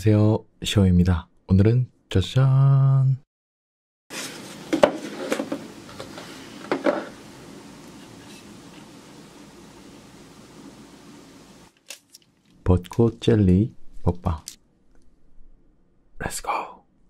안녕하세요, 시호입니다. 오늘은 짜잔! 벚꽃 젤리 먹방. 렛츠고!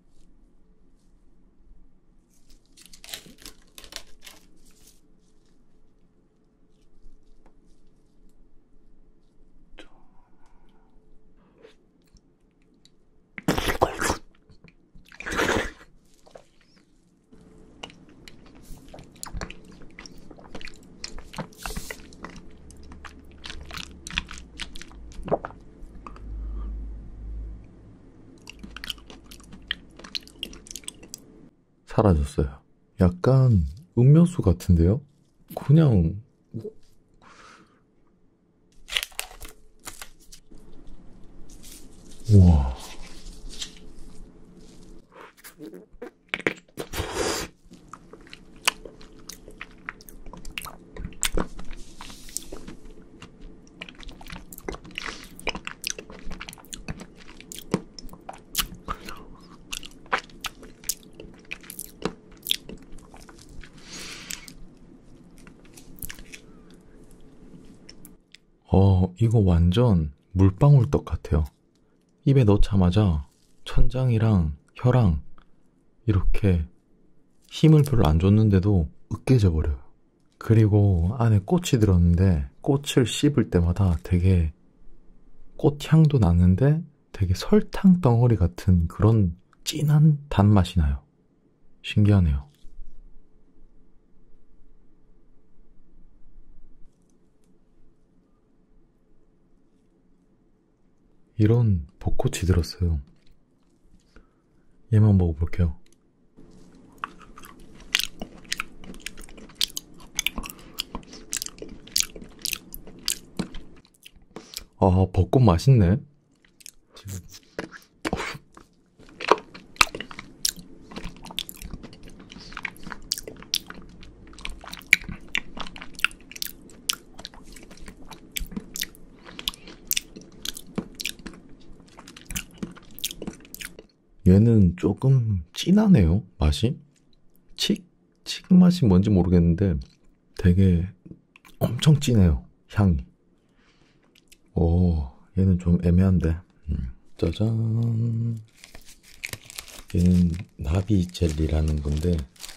사라졌어요. 약간 음료수 같은데요? 그냥 우와. 이거 완전 물방울떡 같아요. 입에 넣자마자 천장이랑 혀랑 이렇게 힘을 별로 안 줬는데도 으깨져 버려요. 그리고 안에 꽃이 들었는데 꽃을 씹을 때마다 되게 꽃향도 나는데 되게 설탕 덩어리 같은 그런 진한 단맛이 나요. 신기하네요. 이런 벚꽃이 들었어요. 얘만 먹어볼게요. 벚꽃 맛있네. 얘는 조금 진하네요, 맛이. 칡 맛이 뭔지 모르겠는데 되게 엄청 진해요, 향이. 얘는 좀 애매한데. 짜잔. 얘는 나비 젤리라는 건데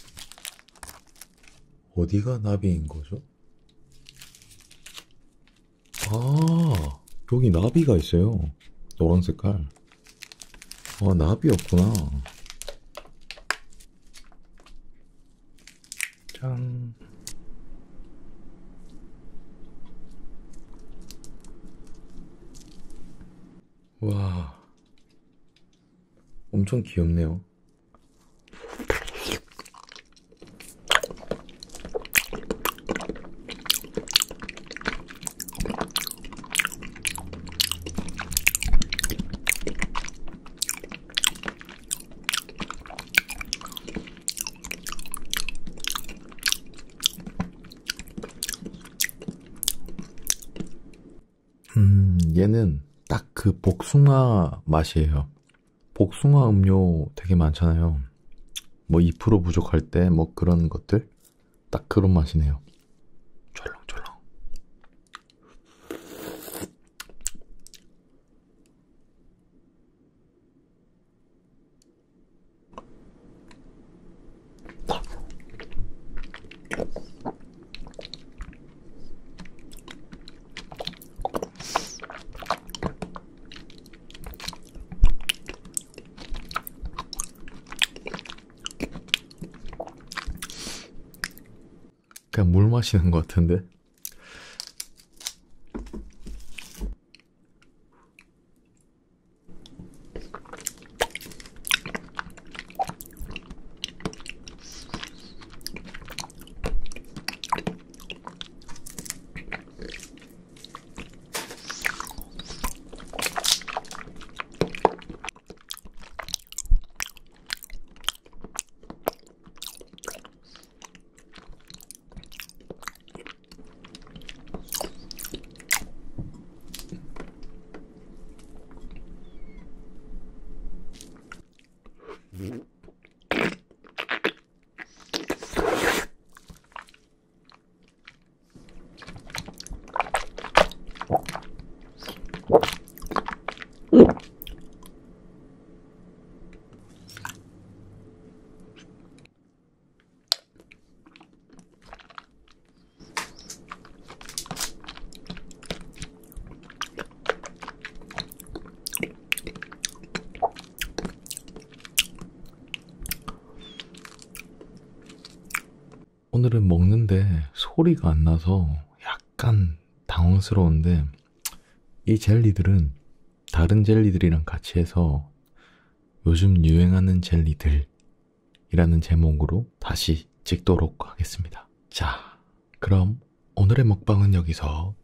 어디가 나비인 거죠? 여기 나비가 있어요. 노란 색깔. 나비였구나. 짠. 와, 엄청 귀엽네요. 얘는 딱 그 복숭아 맛이에요. 복숭아 음료 되게 많잖아요. 뭐 2% 부족할 때 뭐 그런 것들? 딱 그런 맛이네요. 쫄렁쫄렁. 그냥 물 마시는 것 같은데? 오늘은 먹는데 소리가 안 나서 약간 당황스러운데 이 젤리들은 다른 젤리들이랑 같이 해서 요즘 유행하는 젤리들이라는 제목으로 다시 찍도록 하겠습니다. 자, 그럼 오늘의 먹방은 여기서